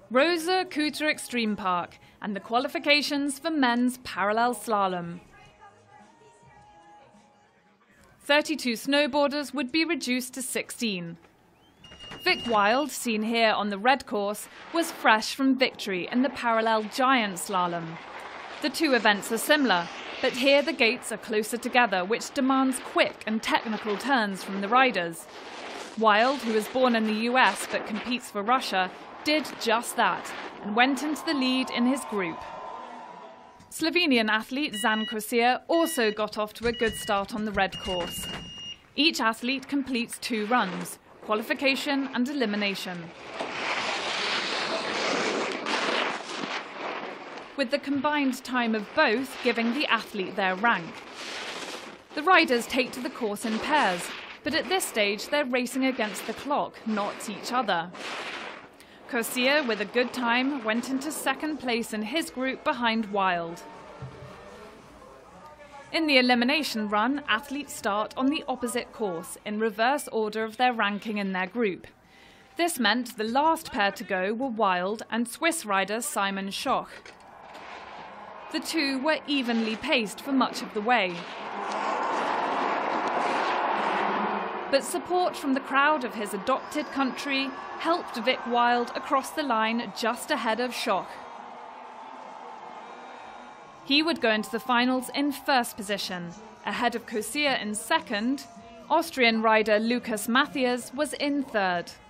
Rosa Kuter Extreme Park and the qualifications for men's parallel slalom. 32 snowboarders would be reduced to 16. Vic Wild, seen here on the red course, was fresh from victory in the parallel giant slalom. The two events are similar, but here the gates are closer together, which demands quick and technical turns from the riders. Wild, who was born in the US but competes for Russia, did just that and went into the lead in his group. Slovenian athlete Zan Kosia also got off to a good start on the red course. Each athlete completes 2 runs, qualification and elimination. With the combined time of both giving the athlete their rank. The riders take to the course in pairs, but at this stage they're racing against the clock, not each other. Kosia, with a good time, went into second place in his group behind Wild. In the elimination run, athletes start on the opposite course, in reverse order of their ranking in their group. This meant the last pair to go were Wild and Swiss rider Simon Schoch. The two were evenly paced for much of the way. But support from the crowd of his adopted country helped Vic Wild across the line just ahead of Schoch. He would go into the finals in first position. Ahead of Kosia in second, Austrian rider Lukas Matthias was in third.